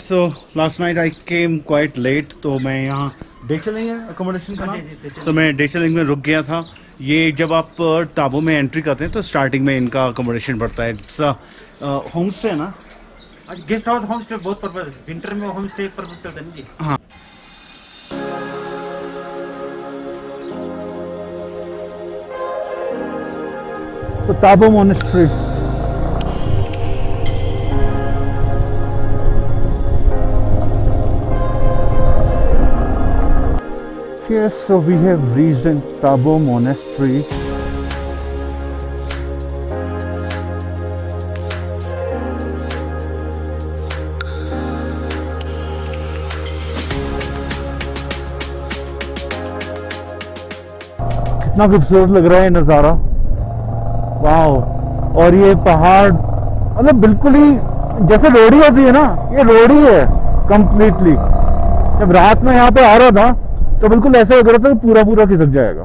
So last night I came quite late, तो मैं यहाँ डेचलिंग है अकोमोडेशन का नाम, सो मैं डेचलिंग में रुक गया था। ये जब आप टाबो में एंट्री करते हैं तो स्टार्टिंग में इनका अकोमोडेशन पड़ता है। इट्स होम स्टे ना, गेस्ट हाउस होम स्टे बहुत पर्पज है। विंटर में होम स्टे पर्पज चलता है ना जी। हाँ। तो Tabo monastery, yes, so we have reached in Tabo Monastery. कितना खूबसूरत लग रहा है नज़ारा, वाओ। और ये पहाड़ मतलब बिल्कुल ही जैसे रोड ही होती है ना, ये रोड ही है कंप्लीटली। जब रात में यहाँ पे आ रहा था तो बिल्कुल ऐसे लग रहा था कि पूरा पूरा खिसक जाएगा।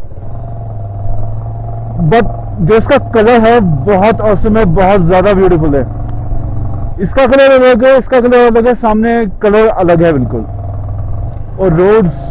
बट जो इसका कलर है बहुत औसम है, बहुत ज्यादा ब्यूटीफुल है। इसका कलर अलग है, इसका कलर अलग है, सामने कलर अलग है बिल्कुल। और रोड्स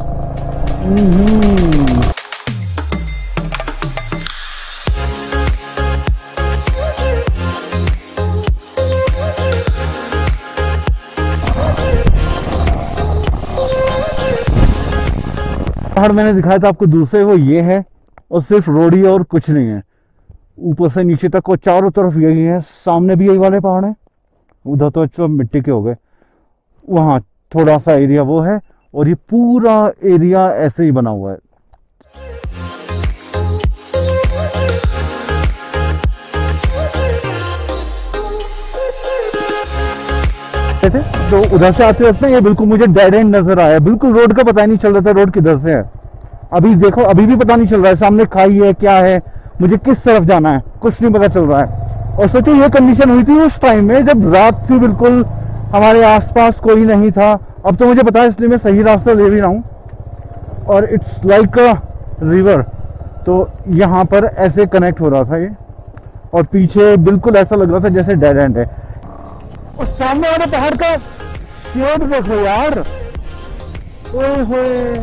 पहाड़ मैंने दिखाया था आपको दूसरे, वो ये है और सिर्फ रोड ही है और कुछ नहीं है। ऊपर से नीचे तक और चारों तरफ यही है। सामने भी यही वाले पहाड़ हैं, उधर तो अच्छा मिट्टी के हो गए, वहाँ थोड़ा सा एरिया वो है, और ये पूरा एरिया ऐसे ही बना हुआ है। तो उधर से आते वक्त ये बिल्कुल मुझे डेड एंड नजर आया, बिल्कुल रोड का पता ही नहीं चल रहा था रोड किधर से है। अभी देखो अभी भी पता नहीं चल रहा है सामने खाई है क्या है, मुझे किस तरफ जाना है कुछ नहीं पता चल रहा है। और सोचो ये कंडीशन हुई थी उस टाइम में जब रात थी, बिल्कुल हमारे आसपास कोई नहीं था। अब तो मुझे पता है इसलिए मैं सही रास्ता ले भी रहा हूँ। और इट्स लाइक अ रिवर, तो यहाँ पर ऐसे कनेक्ट हो रहा था ये, और पीछे बिल्कुल ऐसा लग रहा था जैसे डेड एंड है। और सामने वाले पहाड़ का शेड देखो यार, ओए होए,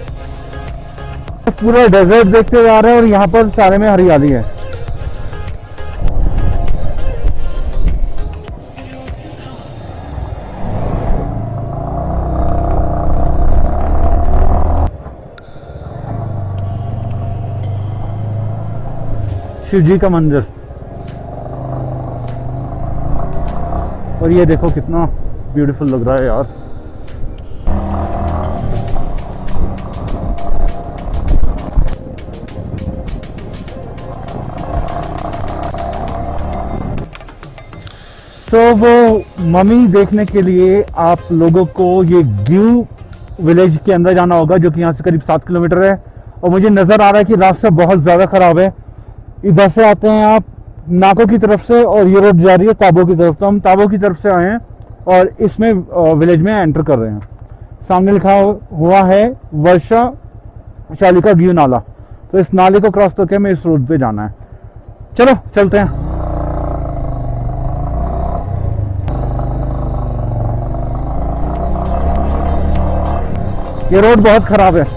पूरा डेजर्ट देखते जा रहे हैं और यहाँ पर सारे में हरियाली है। शिव जी का मंदिर, और ये देखो कितना ब्यूटीफुल लग रहा है यार। तो वो मम्मी देखने के लिए आप लोगों को ये ग्यू विलेज के अंदर जाना होगा, जो कि यहाँ से करीब 7 किलोमीटर है। और मुझे नजर आ रहा है कि रास्ता बहुत ज्यादा खराब है। इधर से आते हैं आप नाको की तरफ से, और ये रोड जा रही है ताबो की तरफ। तो हम ताबो की तरफ से आए हैं और इसमें विलेज में एंटर कर रहे हैं। सामने लिखा हुआ है वर्षा शालिका ग्यू नाला, तो इस नाले को क्रॉस करके हमें इस रोड पे जाना है। चलो चलते हैं। ये रोड बहुत खराब है।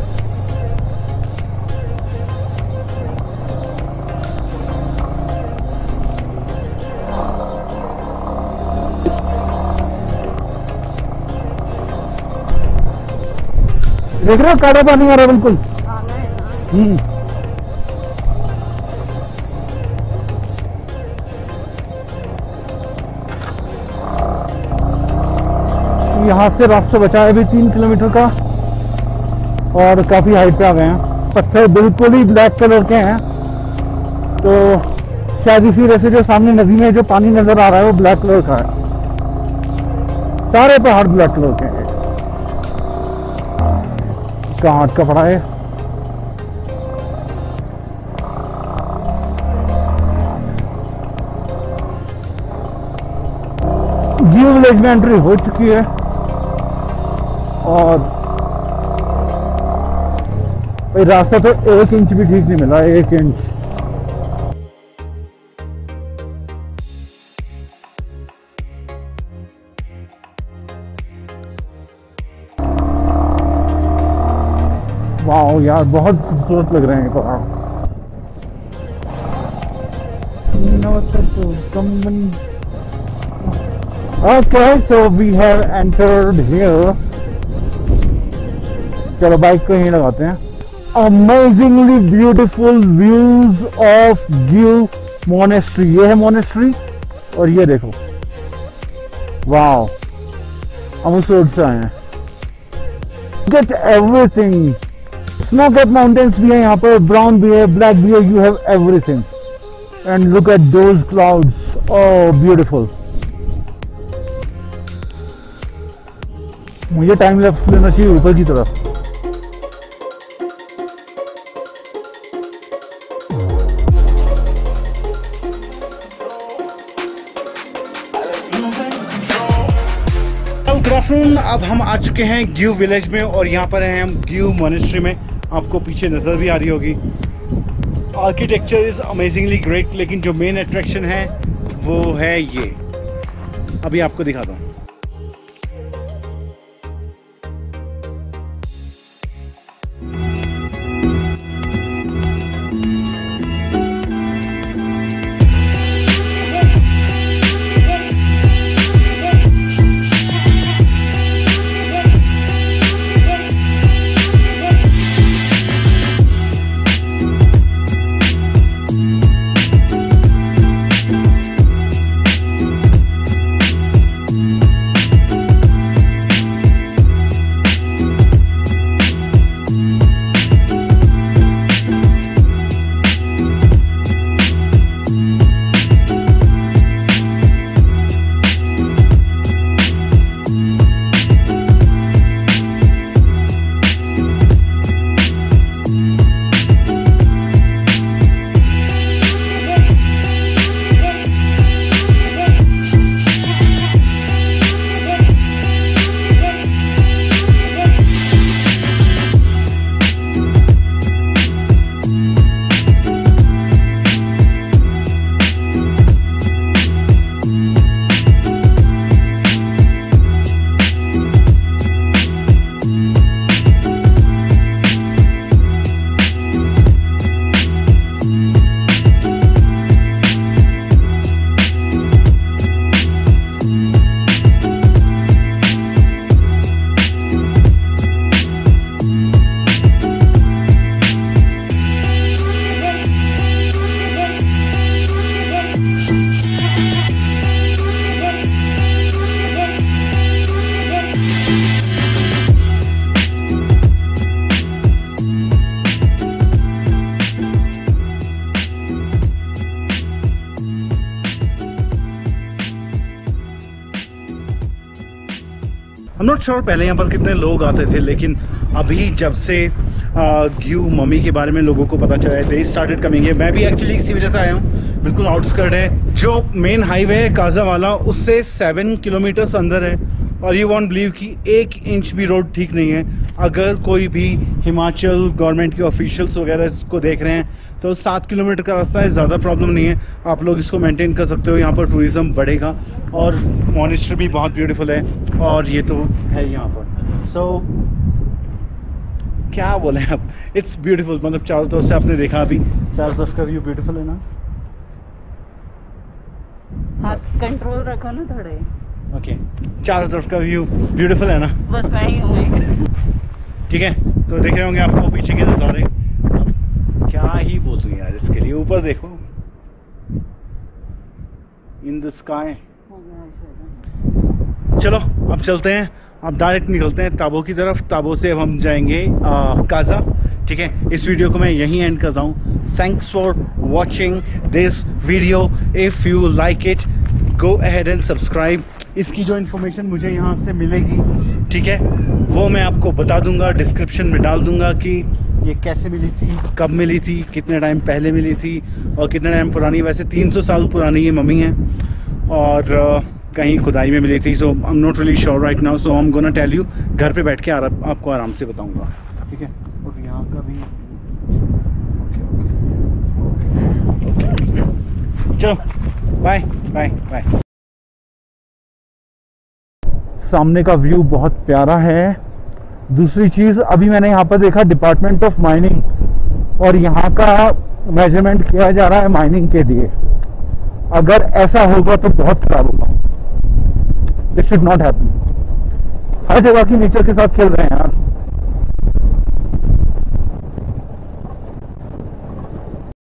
देख रहे हो काला पानी आ रहा है बिल्कुल। यहाँ से रास्ता बचा है अभी 3 किलोमीटर का, और काफी हाइट पे आ गए हैं। पत्थर बिल्कुल ही ब्लैक कलर के हैं, तो शायद इसी वजह से जो सामने नदी में जो पानी नजर आ रहा है वो ब्लैक कलर का है। सारे पहाड़ ब्लैक कलर के हैं। कांट का पड़ा है। ग्यू विलेज में एंट्री हो चुकी है, और भाई रास्ता तो 1 इंच भी ठीक नहीं मिला, 1 इंच। वाह यार, बहुत खूबसूरत लग रहे हैं ये पहाड़। Okay, so we have entered here. चलो बाइक को यहीं लगाते हैं। Amazingly beautiful views of Gyu Monastery। ये है मोनेस्ट्री और ये देखो, वाओ, हम उस रोड से आए हैं। Get everything। Snow cap mountains भी है यहाँ पर, ब्राउन भी है, ब्लैक भी है, you have everything। And look at those clouds, oh beautiful। मुझे टाइम लैप्स लेना चाहिए ऊपर की तरफ। गुड आफ्टरनून, अब हम आ चुके हैं ग्यू विलेज में और यहाँ पर हैं हम ग्यू मोनेस्ट्री में। आपको पीछे नज़र भी आ रही होगी। आर्किटेक्चर इज़ अमेजिंगली ग्रेट, लेकिन जो मेन अट्रैक्शन है वो है ये, अभी आपको दिखाता हूँ। I'm not sure पहले यहाँ पर कितने लोग आते थे, लेकिन अभी जब से ग्यू ममी के बारे में लोगों को पता चला है, दे स्टार्टेड कमिंग है। मैं भी एक्चुअली इसी वजह से आया हूँ। बिल्कुल आउटस्कर्ट है, जो मेन हाईवे है काजा वाला, उससे 7 किलोमीटर्स अंदर है। और यू वॉन्ट बिलीव कि 1 इंच भी रोड ठीक नहीं है। अगर कोई भी हिमाचल गवर्नमेंट के ऑफिशियल्स वगैरह इसको देख रहे हैं तो 7 किलोमीटर का रास्ता है, ज़्यादा प्रॉब्लम नहीं है, आप लोग इसको मेंटेन कर सकते हो। यहाँ पर टूरिज़्म बढ़ेगा और मॉनेस्ट्री भी बहुत ब्यूटीफुल है। और ये तो है यहाँ पर, सो क्या बोले अब, इट्स ब्यूटीफुल। मतलब चारों तरफ से आपने देखा, अभी चारों तरफ का व्यू ब्यूटीफुल है ना। हाथ कंट्रोल रखो ना थोड़े। ओके, चारों तरफ का व्यू ब्यूटीफुल है ना। बस मैं ही हूँ। ठीक है, तो देख रहे होंगे आपको पीछे के नज़ारे। क्या ही बोलूँ यार इसके लिए, ऊपर देखो, इन द स्काई। चलो अब चलते हैं, अब डायरेक्ट निकलते हैं ताबो की तरफ। ताबो से अब हम जाएंगे काजा। ठीक है, इस वीडियो को मैं यहीं एंड करता हूँ। Thanks for watching this video. If you like it, go ahead and subscribe. इसकी जो इन्फॉर्मेशन मुझे यहाँ से मिलेगी, ठीक है, वो मैं आपको बता दूंगा, डिस्क्रिप्शन में डाल दूंगा कि ये कैसे मिली थी, कब मिली थी, कितने टाइम पहले मिली थी और कितने टाइम पुरानी। वैसे 300 साल पुरानी ये मम्मी है और कहीं खुदाई में मिली थी। So I am not really sure right now, so I am gonna tell you. घर पे बैठ के आपको आराम से बताऊंगा। ठीक है, और यहाँ का भी चलो, बाय बाय बाय। सामने का व्यू बहुत प्यारा है, दूसरी चीज, अभी मैंने यहाँ पर देखा डिपार्टमेंट ऑफ माइनिंग, और यहाँ का मेजरमेंट किया जा रहा है माइनिंग के लिए। अगर ऐसा होगा तो बहुत खराब होगा। This should not happen. हर जगह की नेचर के साथ खेल रहे हैं।